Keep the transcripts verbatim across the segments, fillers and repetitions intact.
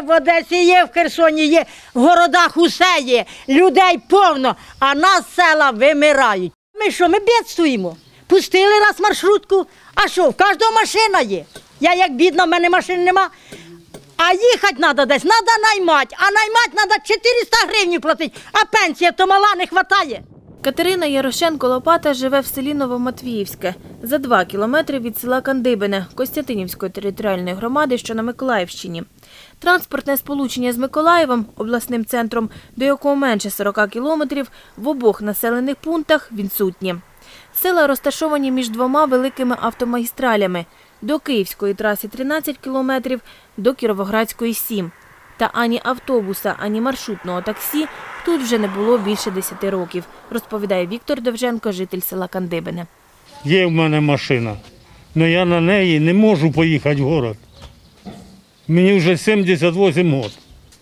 в Одесі є, в Херсоні є, в городах усе є, людей повно, а нас села вимирають. Ми що, ми бідствуємо? Пустили раз маршрутку, а що, в кожного машина є. Я як бідна, в мене машини нема. А їхати треба десь, треба наймати, а наймати треба чотириста гривень платити, а пенсія то мала, не вистачає. Катерина Ярошенко-Лопата живе в селі Новоматвіївське, за два кілометри від села Кандибине, Костянтинівської територіальної громади, що на Миколаївщині. Транспортне сполучення з Миколаєвом, обласним центром, до якого менше сорока кілометрів, в обох населених пунктах відсутні. Села розташовані між двома великими автомагістралями – до Київської траси тринадцять кілометрів, до Кіровоградської – сім. Та ані автобуса, ані маршрутного таксі тут вже не було більше десяти років, розповідає Віктор Довженко, житель села Кандибине. Є в мене машина, але я на неї не можу поїхати в город. Мені вже сімдесят вісім років.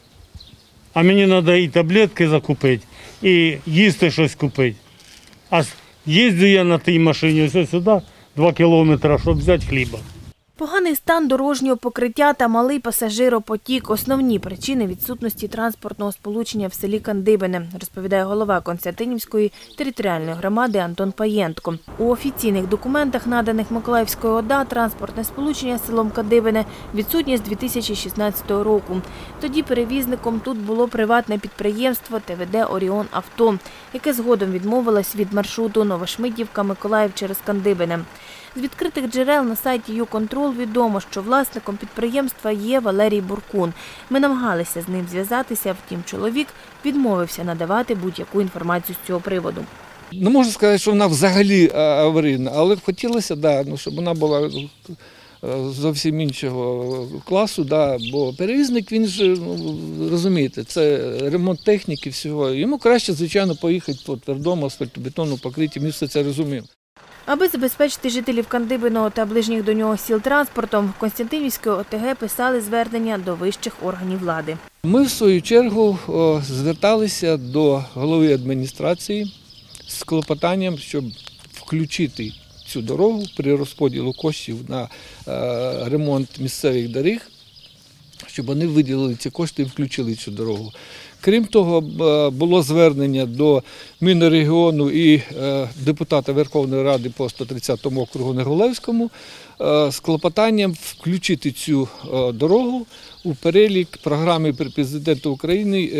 А мені треба і таблетки закупити, і їсти щось купити. А їздю я на тій машині ось сюди, два кілометри, щоб взяти хліба. Поганий стан дорожнього покриття та малий пасажиропотік – основні причини відсутності транспортного сполучення в селі Кандибине, розповідає голова Костянтинівської територіальної громади Антон Паєнтко. У офіційних документах, наданих Миколаївською ОДА, транспортне сполучення з селом Кандибине відсутнє з дві тисячі шістнадцятого року. Тоді перевізником тут було приватне підприємство Те Ве Де «Оріон Авто», яке згодом відмовилось від маршруту Новошмидівка-Миколаїв через Кандибине. З відкритих джерел на сайті «Юконтрол» відомо, що власником підприємства є Валерій Буркун. Ми намагалися з ним зв'язатися, втім чоловік відмовився надавати будь-яку інформацію з цього приводу. Не можу сказати, що вона взагалі аварійна, але хотілося, да, ну, щоб вона була зовсім іншого класу, да, бо перевізник, він ж, ну, розумієте, це ремонт техніки всього. Йому краще, звичайно, поїхати по твердому асфальтобетонному покритті, ми все це розуміємо. Аби забезпечити жителів Кандибиного та ближніх до нього сіл транспортом, Костянтинівської О Те Ге писали звернення до вищих органів влади. Ми, в свою чергу, зверталися до голови адміністрації з клопотанням, щоб включити цю дорогу при розподілу коштів на ремонт місцевих доріг, щоб вони виділили ці кошти і включили цю дорогу. Крім того, було звернення до Мінрегіону і депутата Верховної Ради по сто тридцятому округу Негулевському з клопотанням включити цю дорогу у перелік програми президента України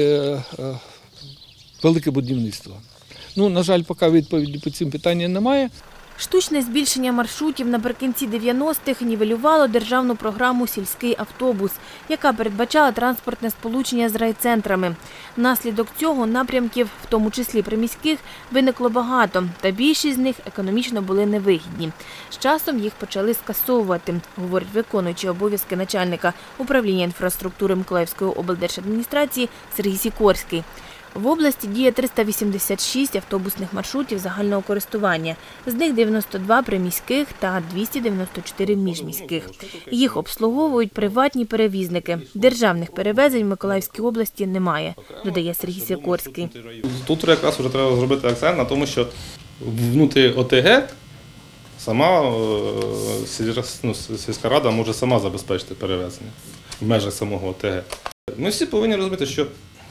«Велике будівництво». Ну, на жаль, поки відповіді по цим питанням немає. Штучне збільшення маршрутів наприкінці дев'яностих нівелювало державну програму «Сільський автобус», яка передбачала транспортне сполучення з райцентрами. Внаслідок цього напрямків, в тому числі приміських, виникло багато, та більшість з них економічно були невигідні. З часом їх почали скасовувати, говорить виконуючий обов'язки начальника управління інфраструктури Миколаївської облдержадміністрації Сергій Сікорський. В області діє триста вісімдесят шість автобусних маршрутів загального користування, з них дев'яносто два приміських та двісті дев'яносто чотири міжміських. Їх обслуговують приватні перевізники. Державних перевезень в Миколаївській області немає, додає Сергій Сікорський. Тут якраз вже треба зробити акцент на тому, що внутрі О Те Ге сама ну, сільська рада може сама забезпечити перевезення в межах самого О Те Ге. Ми всі повинні розуміти, що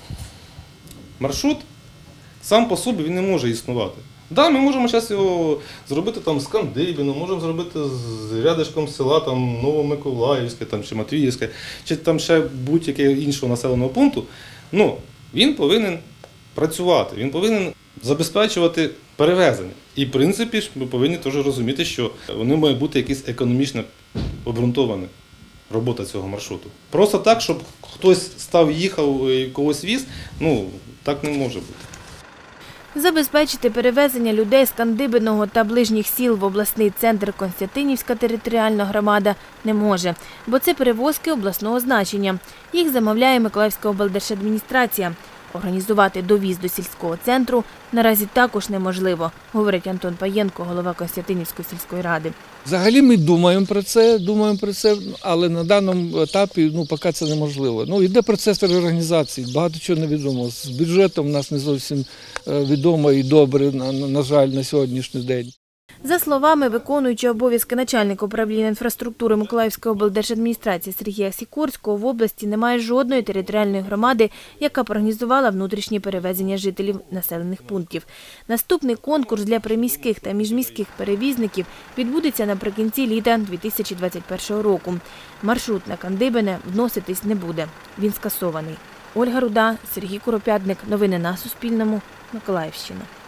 маршрут сам по собі він не може існувати. Так, да, ми можемо зараз його зробити там з Кандибином, можемо зробити з рядишком села там, Новомиколаївське там, чи Матвіївське, чи там ще будь-якого іншого населеного пункту. Ну, він повинен працювати, він повинен забезпечувати перевезення. І, в принципі, ми повинні теж розуміти, що вони мають бути якісь економічно обґрунтовані. Робота цього маршруту. Просто так, щоб хтось став, їхав і когось віз, ну, так не може бути. Забезпечити перевезення людей з Кандибиного та ближніх сіл в обласний центр Костянтинівська територіальна громада не може, бо це перевозки обласного значення. Їх замовляє Миколаївська облдержадміністрація. Організувати довіз до сільського центру наразі також неможливо, говорить Антон Паєнтко, голова Костянтинівської сільської ради. Взагалі ми думаємо про це, думаємо про це, але на даному етапі ну, поки це неможливо. Ну, йде процес реорганізації, багато чого невідомо. З бюджетом у нас не зовсім відомо і добре, на, на жаль, на сьогоднішній день. За словами виконуючого обов'язки начальника управління інфраструктури Миколаївської облдержадміністрації Сергія Сікорського, в області немає жодної територіальної громади, яка б організувала внутрішні перевезення жителів населених пунктів. Наступний конкурс для приміських та міжміських перевізників відбудеться наприкінці літа дві тисячі двадцять першого року. Маршрут на Кандибине вноситись не буде. Він скасований. Ольга Руда, Сергій Куропятник. Новини на Суспільному. Миколаївщина.